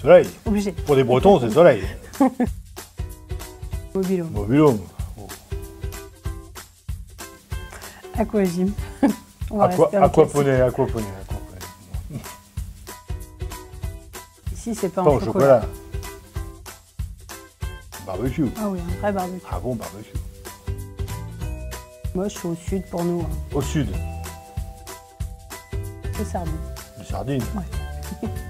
soleil. Obligé. Pour des Bretons, c'est le soleil. Mobil-home. Mobil-home. Oh. Aquagym. On va rester Aquaponie. Ici, c'est pas Pain en au chocolat. chocolat. Barbecue. Ah oui, un vrai barbecue. Ah bon, barbecue. Moi, je suis au sud pour nous. Hein. Au sud. C'est sardines. Les sardines. Ouais.